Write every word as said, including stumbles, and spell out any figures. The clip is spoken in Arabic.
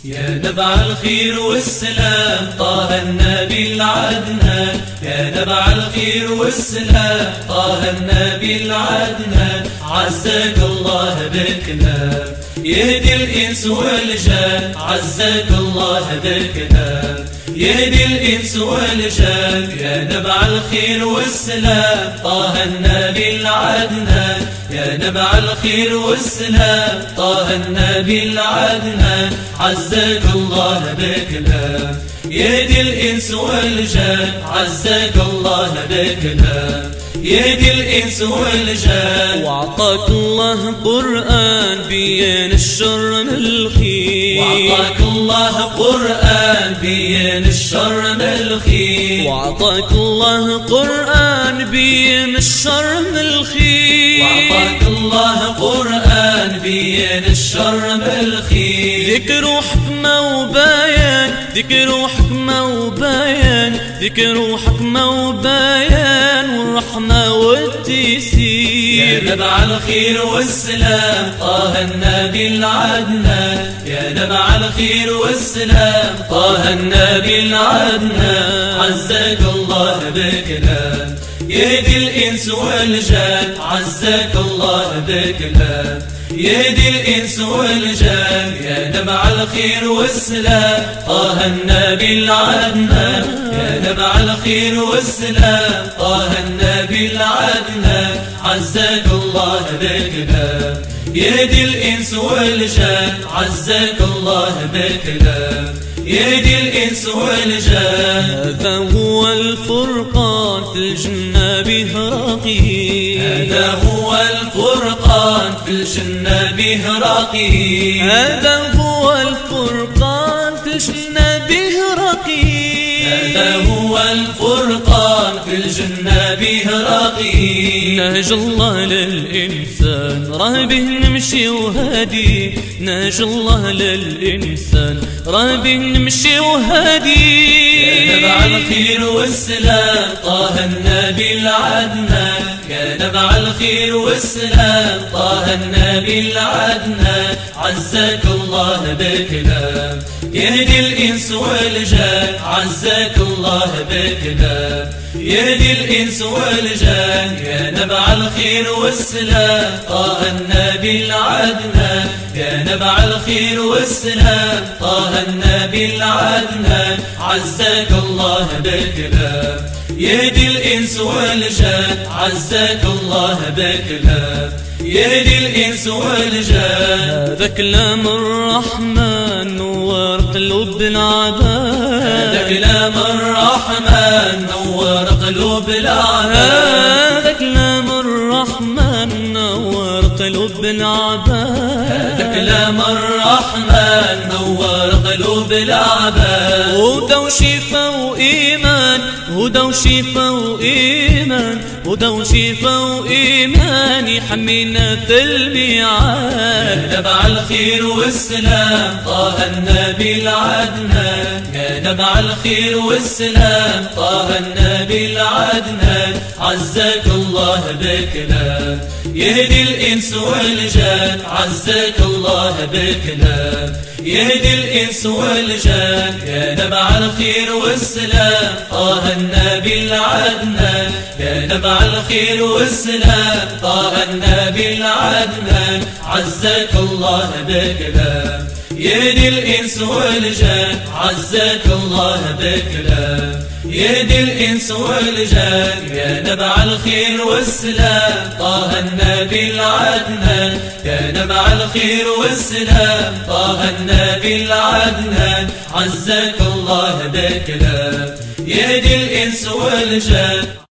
يا نبع الخير والسلام طه النبي العدنان، يا نبع الخير والسلام طه النبي العدنان، عزك الله بالكلام يهدي الإنس والجان، عزك الله بالكلام يهدي الإنس والجان. يا نبع الخير والسلام طه النبي العدنان، يا نبع الخير والسلام طه النبي العدنان، عزك الله بكلام يهدي الإنس والجان، عزك الله بكلام يهدي الإنس والجان. وعطاك الله قرآن بين الشر من الخير، وعطاك الله قرآن بين الشر من الخير، وعطاك الله قرآن بين الشر من الخير، وعطاك الله قرآن بين الشر من الخير. ذكر وحكمة وبيان، ذكر وحكمة وبيان، ذكر وحكمة وبيان، والرحمة والتيسير. يا نبع الخير والسلام طه النبي العدنان، يا نبع الخير والسلام طه النبي العدنان، عزك الله بكلام يهدي الإنس والجان، عزك الله بكلام يهدي الإنس والجان. يا نبع الخير والسلام طه النبي العدنان، يا نبع الخير والسلام طه النبي العدنان، عزك الله بكلام يهدي الإنس والجان، عزك الله بكلام يهدي الإنس والجان. هذا هو الفرقان في الجنة به رقيب، هذا هو الفرقان في الجنة به رقيب، هذا هو الفرقان في الجنة به رقيب، هذا هو الفرقان في الجنة به رقيب. نهج الله للإنسان راه به نمشي وهادي، نهج الله للإنسان راه به نمشي وهادي. يا نبع الخير والسلام طه النبي العدنان، يا نبع الخير والسلام طه النبي العدنان، عزك الله بكلام يهدي الإنس والجان، عزك الله بكلام يهدي الإنس والجان. يا نبع الخير والسلام طه النبي العدنان، يا نبع الخير والسلام طه النبي العدنان، عزك الله بكلام يهدي الإنس والجان، عزك الله بكلام يهدي الإنس والجان. هذا كلام الرحمن نور قلوب العباد، هذا كلام الرحمن نور قلوب العباد، هذا كلام الرحمن نور قلوب العباد، هذا كلام الرحمن نور قلوب العباد. هدى وشفا وإيمان، هدى وشفا وإيمان، هدى وشفا وإيمان، يحمينا في الميعاد. يا نبع الخير والسلام طه النبي العدنان، يا نبع الخير والسلام طه النبي العدنان، عزك الله بكلام يهدي الإنس والجان، عزك الله بكلام يهدي الإنس والجان. يا نبع الخير والسلام طه النبي العدنان، يا نبع الخير والسلام طه النبي العدنان، عزك الله بكلام يهدي الإنس والجان، عزك الله بكلام يهدي الإنس والجان. يا نبع الخير والسلام طه النبي العدنان، يا نبع الخير والسلام طه النبي العدنان، عزك الله بكلام يهدي الإنس والجان.